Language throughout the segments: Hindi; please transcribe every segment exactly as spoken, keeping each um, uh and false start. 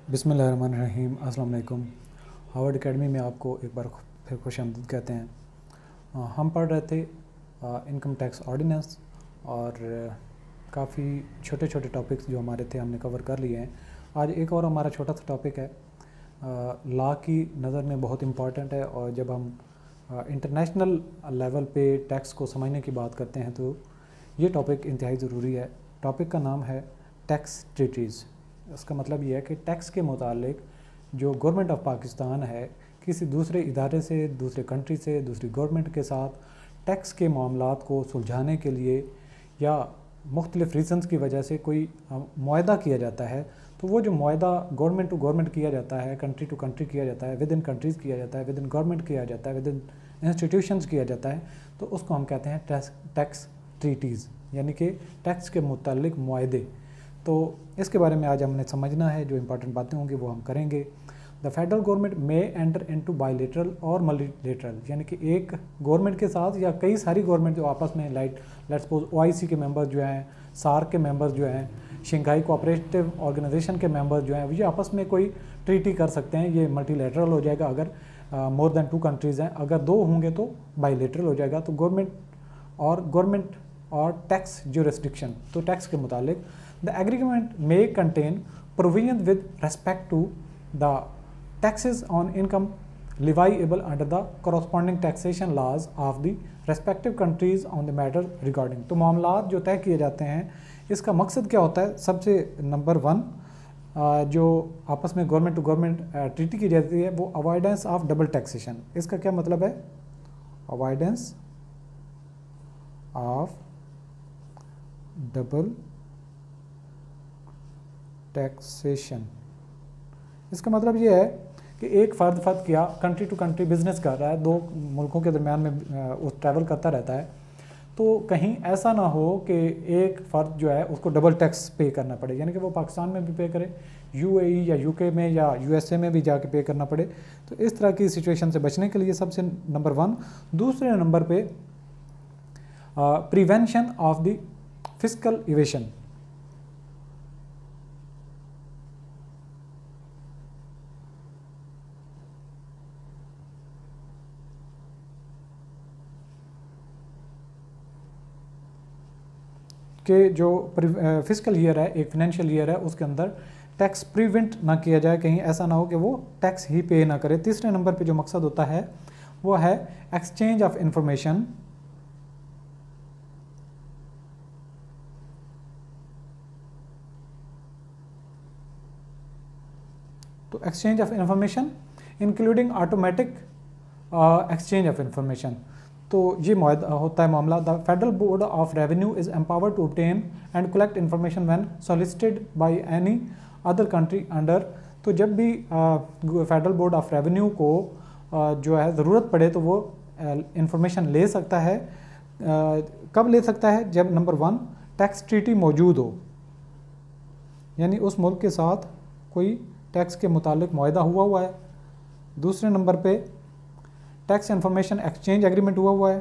बिस्मिल्लाहिर्रहमानिर्रहीम। अस्सलाम वालेकुम। हार्वर्ड एकेडमी में आपको एक बार फिर खुशामदीद कहते हैं। आ, हम पढ़ रहे थे इनकम टैक्स ऑर्डिनेंस और काफ़ी छोटे छोटे टॉपिक्स जो हमारे थे हमने कवर कर लिए हैं। आज एक और हमारा छोटा सा टॉपिक है, लॉ की नज़र में बहुत इम्पॉर्टेंट है, और जब हम इंटरनेशनल लेवल पे टैक्स को समझने की बात करते हैं तो ये टॉपिक इंतहाई ज़रूरी है। टॉपिक का नाम है टैक्स ट्रीटीज़। इसका मतलब ये है कि टैक्स के मुतालिक जो गवर्नमेंट ऑफ पाकिस्तान है किसी दूसरे इदारे से, दूसरे कंट्री से, दूसरी गवर्नमेंट के साथ टैक्स के मामलात को सुलझाने के लिए या मुख्तलिफ़ रीज़न्स की वजह से कोई मुआहदा किया जाता है, तो वो जो मुआहदा गवर्नमेंट टू गवर्नमेंट किया जाता है, कंट्री टू कंट्री किया जाता है, विद इन कंट्रीज़ किया जाता है, विद इन गवर्नमेंट किया जाता है, विद इन इंस्टीट्यूशंस किया जाता है, तो उसको हम कहते हैं टैक्स टैक्स ट्रीटीज़, यानी कि टैक्स के मुतालिक मुआहदे। तो इसके बारे में आज हमने समझना है, जो इंपॉर्टेंट बातें होंगी वो हम करेंगे। The federal government may enter into bilateral or multilateral, यानी कि एक गवर्नमेंट के साथ या कई सारी गवर्नमेंट जो आपस में, लाइक लेट्स सपोज ओआईसी के मेंबर्स जो हैं, सार्क के मेंबर्स जो हैं, शंघाई कोऑपरेटिव ऑर्गेनाइजेशन के मेंबर्स जो हैं, ये आपस में कोई ट्रीटी कर सकते हैं। ये मल्टीलेटरल हो जाएगा अगर मोर देन टू कंट्रीज़ हैं, अगर दो होंगे तो बायलेटरल हो जाएगा। तो गवर्नमेंट और गवर्नमेंट और टैक्स ज्यूरिसडिक्शन, तो टैक्स के मुतालिक the agreement may contain provisions with respect to the taxes on income leviable under the corresponding taxation laws of the respective countries on the matter regarding। तो मामलात जो तय किए जाते हैं, इसका मकसद क्या होता है? सबसे नंबर वन जो आपस में गवर्नमेंट टू गवर्नमेंट ट्रीटी की जाती है वो अवॉइडेंस ऑफ डबल टैक्सेशन। इसका क्या मतलब है? Avoidance of double taxation. इसका मतलब ये है कि एक फ़र्द फ़र्द क्या कंट्री टू कंट्री बिजनेस कर रहा है, दो मुल्कों के दरमियान में वो ट्रैवल करता रहता है, तो कहीं ऐसा ना हो कि एक फ़र्द जो है उसको डबल टैक्स पे करना पड़े, यानी कि वो पाकिस्तान में भी पे करे, यूएई या यूके में या यूएसए में भी जाके पे करना पड़े। तो इस तरह की सिचुएशन से बचने के लिए सबसे नंबर वन। दूसरे नंबर पे prevention of the fiscal evasion. कि जो फिस्कल ईयर है, एक फाइनेंशियल ईयर है, उसके अंदर टैक्स प्रिवेंट ना किया जाए, कहीं ऐसा ना हो कि वो टैक्स ही पे ना करे। तीसरे नंबर पे जो मकसद होता है वो है एक्सचेंज ऑफ इंफॉर्मेशन। तो exchange of information including automatic exchange of information. तो ये मुआहदा होता है मामला। The federal board of revenue is empowered to obtain and collect information when solicited by any other country under. तो जब भी फेडरल बोर्ड ऑफ रेवेन्यू को uh, जो है ज़रूरत पड़े तो वो इंफॉर्मेशन uh, ले सकता है। uh, कब ले सकता है? जब नंबर वन टैक्स ट्रीटी मौजूद हो, यानी उस मुल्क के साथ कोई टैक्स के मुतालिक मुआहदा हुआ हुआ है। दूसरे नंबर पे टैक्स इंफॉर्मेशन एक्सचेंज एग्रीमेंट हुआ हुआ है।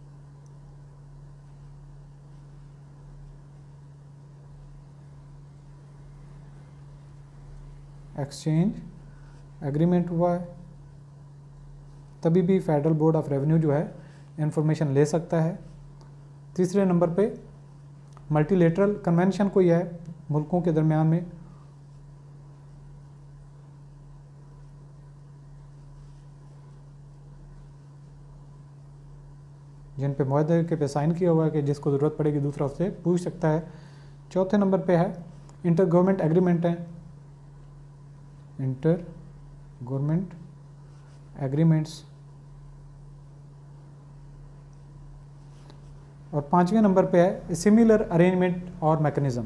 एक्सचेंज एग्रीमेंट हुआ है, तभी भी फेडरल बोर्ड ऑफ रेवेन्यू जो है इंफॉर्मेशन ले सकता है। तीसरे नंबर पे मल्टीलेटरल कन्वेंशन कोई है मुल्कों के दरमियान में, जिन पे मुआहदे के पे साइन किया हुआ है कि जिसको ज़रूरत पड़ेगी दूसरा उससे पूछ सकता है। चौथे नंबर पे है इंटर गवर्नमेंट एग्रीमेंट है, इंटर गवर्नमेंट एग्रीमेंट्स। और पांचवें नंबर पे है सिमिलर अरेंजमेंट और मैकेनिज्म।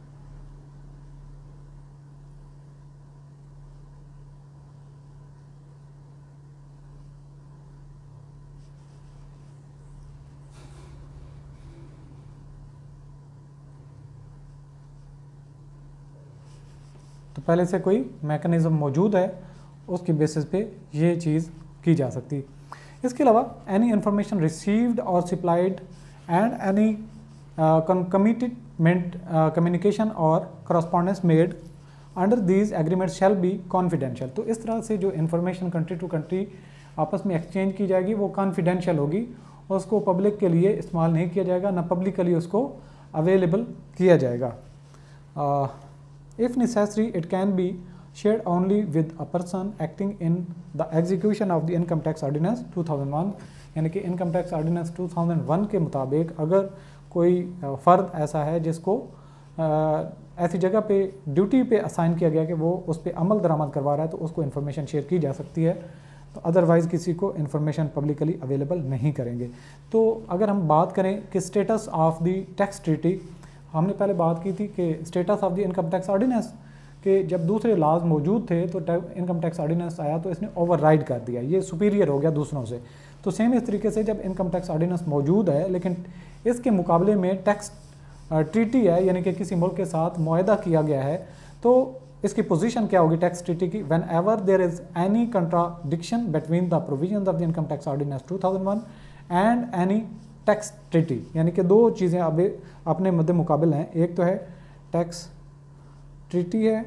तो पहले से कोई मैकेनिज़्म मौजूद है, उसकी बेसिस पे ये चीज़ की जा सकती। इसके अलावा any information received or supplied and any commitment communication or correspondence made under these agreement shall be confidential. तो इस तरह से जो इन्फॉर्मेशन कंट्री टू कंट्री आपस में एक्सचेंज की जाएगी वो कॉन्फिडेंशियल होगी, और उसको पब्लिक के लिए इस्तेमाल नहीं किया जाएगा, ना पब्लिकली उसको अवेलेबल किया जाएगा। If necessary it can be shared only with a person acting in the execution of the income tax ordinance two thousand one. यानी कि income tax ordinance two thousand one के मुताबिक अगर कोई फ़र्द ऐसा है जिसको ऐसी जगह पे ड्यूटी पे असाइन किया गया कि वो उस पर अमल दरामद करवा रहा है, तो उसको इन्फॉर्मेशन शेयर की जा सकती है, तो अदरवाइज़ किसी को इन्फॉर्मेशन पब्लिकली अवेलेबल नहीं करेंगे। तो अगर हम बात करें कि status of the tax treaty, हमने पहले बात की थी कि status of the income tax ordinance कि जब दूसरे लॉज मौजूद थे तो इनकम टैक्स ऑर्डिनेंस आया तो इसने ओवरराइड कर दिया, ये सुपीरियर हो गया दूसरों से। तो सेम इस तरीके से जब इनकम टैक्स ऑर्डिनेंस मौजूद है लेकिन इसके मुकाबले में टैक्स ट्रीटी है, यानी कि किसी मुल्क के साथ मुआहदा किया गया है, तो इसकी पोजीशन क्या होगी टैक्स ट्रीटी की? Whenever there is any contradiction between the provisions of the income tax ordinance two thousand one and any tax treaty. यानी कि दो चीज़ें अब अपने मद्दे मुकाबिल हैं, एक तो है टैक्स ट्रीटी है,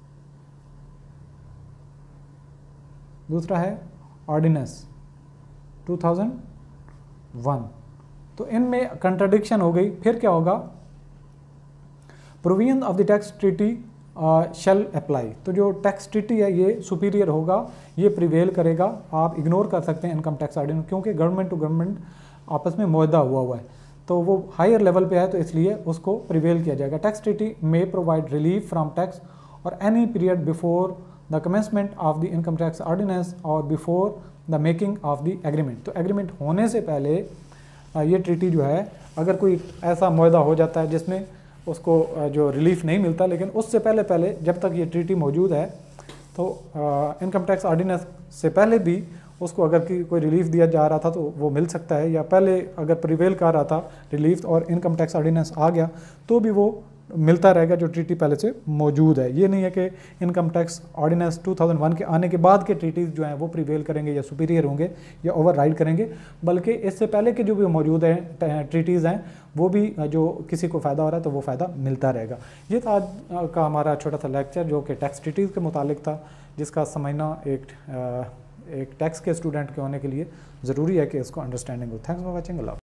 दूसरा है ऑर्डिनेंस टू थाउजेंड वन। तो इनमें कंट्राडिक्शन हो गई, फिर क्या होगा? Provision of the tax treaty shall apply. तो जो टैक्स ट्रीटी है ये सुपीरियर होगा, ये प्रिवेल करेगा। आप इग्नोर कर सकते हैं इनकम टैक्स ऑर्डिनेंस, क्योंकि गवर्नमेंट टू गवर्नमेंट आपस में मुआहदा हुआ हुआ है, तो वो हायर लेवल पे है, तो इसलिए उसको प्रिवेल किया जाएगा। Tax treaty may provide relief from tax or any period before the commencement of the income tax ordinance or before the making of the agreement. तो एग्रीमेंट होने से पहले ये ट्रीटी जो है, अगर कोई ऐसा मुआहदा हो जाता है जिसमें उसको जो रिलीफ नहीं मिलता, लेकिन उससे पहले पहले जब तक ये ट्रीटी मौजूद है तो इनकम टैक्स ऑर्डिनेंस से पहले भी उसको अगर कि कोई रिलीफ दिया जा रहा था तो वो मिल सकता है, या पहले अगर प्रिवेल कर रहा था रिलीफ और इनकम टैक्स ऑर्डिनेंस आ गया तो भी वो मिलता रहेगा जो ट्रीटी पहले से मौजूद है। ये नहीं है कि income tax ordinance two thousand one के आने के बाद के ट्रीटीज़ जो हैं वो प्रिवेल करेंगे या सुपीरियर होंगे या ओवरराइड करेंगे, बल्कि इससे पहले के जो भी मौजूद हैं ट्रीटीज़ हैं वो भी जो किसी को फ़ायदा हो रहा है तो वो फ़ायदा मिलता रहेगा। ये था आज का हमारा छोटा सा लेक्चर जो कि टैक्स ट्रीटीज़ के मुतालिक था, जिसका समझना एक एक टैक्स के स्टूडेंट के होने के लिए ज़रूरी है कि इसको अंडरस्टैंडिंग हो। Thanks for watching.